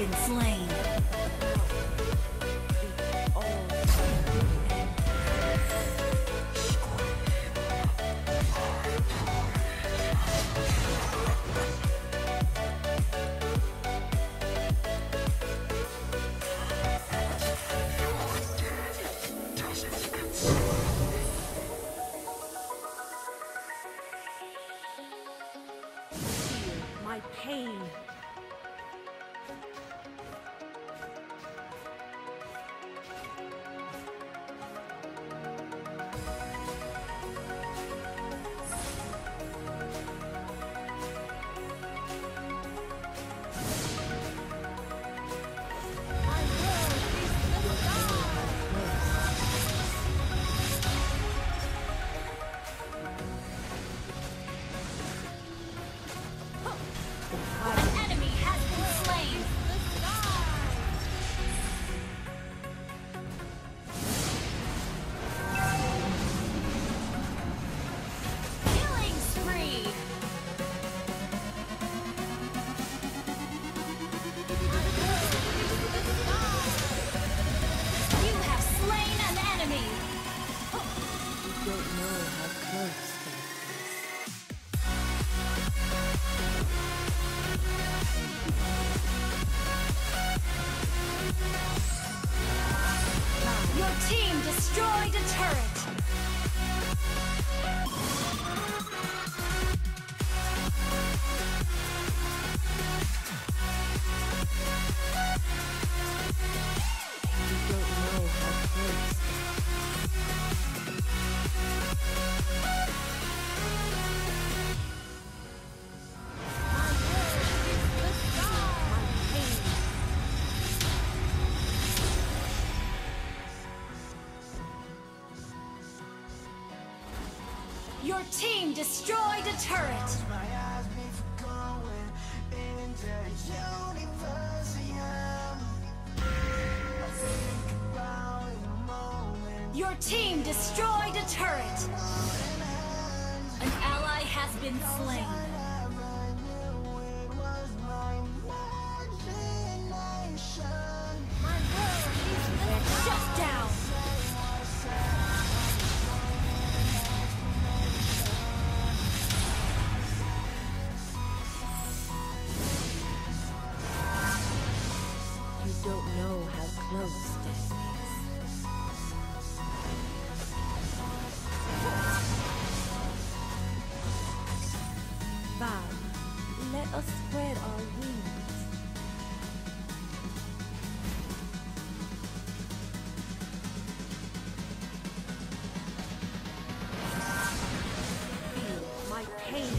been slain. My pain. Team destroyed a turret! Your team destroyed a turret! Your team destroyed a turret! An ally has been slain. Shut down! Don't know how close this is. Val, let us spread our wings. Feel my pain.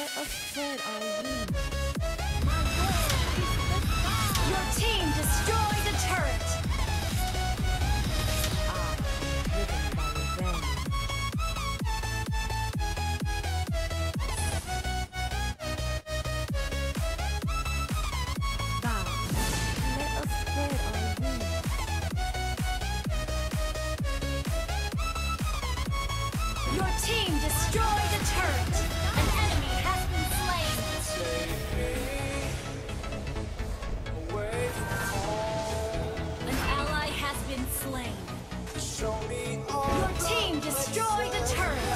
Let us spread our wings. Your team destroyed a turret. Driven by revenge. Bow. Let us spread our wings. Your team destroyed a turret. An enemy has been slain. An ally has been slain. Your team destroyed a turret.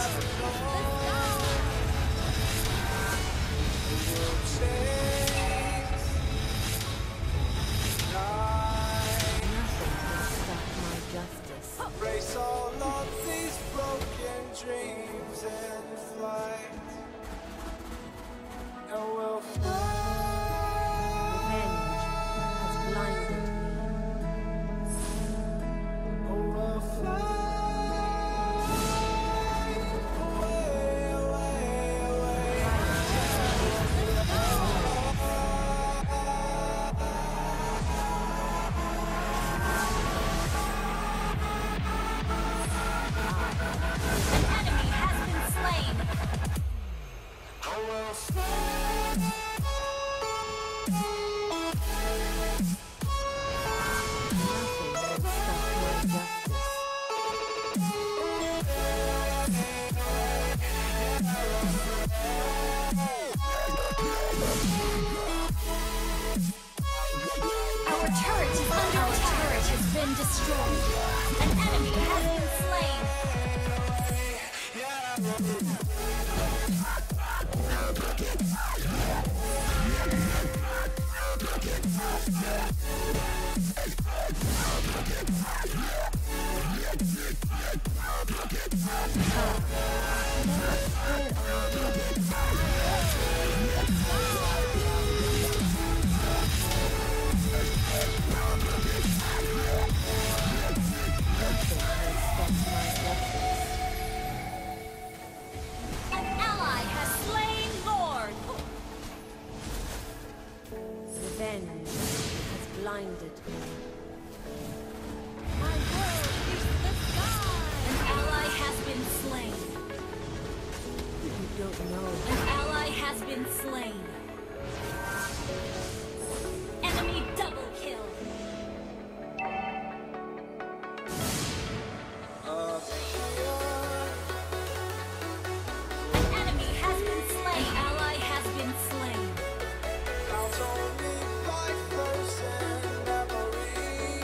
Nothing can stop my justice. Erase all of these broken dreams and flight, and we'll fly, Revenge has blinded me. we'll fly away, away, away. An enemy has been slain. We'll fly. Nothing can stop my justice. Our turret is under attack. Our turret has been destroyed. An enemy has been slain. An ally has slain Lord. Revenge has blinded me. My world reached the sky. An ally has been slain. You don't know. An ally has been slain. Enemy double kill. An enemy has been slain. An ally has been slain. Bounce only by frozen memory,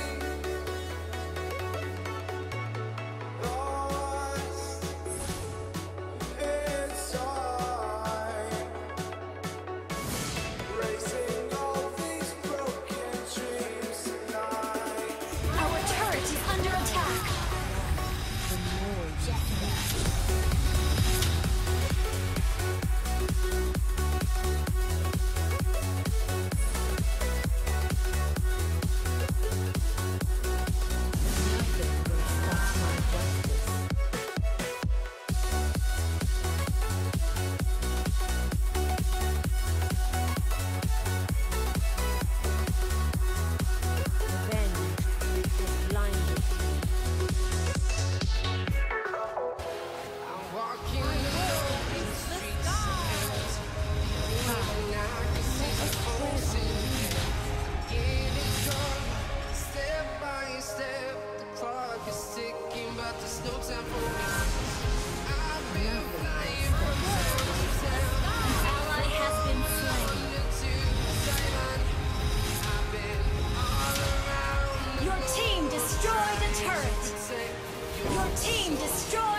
lost inside, racing all these broken dreams tonight. Our turret is under attack. The more you nothing will stop my justice. Revenge has blinded me. I'm walking alone in the streets and I can see the folks in getting stronger. Step by step, the clock is ticking, but there's no time for me. I've been flying from town to town, An ally has been slain. to the sideline. I've been all around the Your team destroyed a turret. say Your team destroyed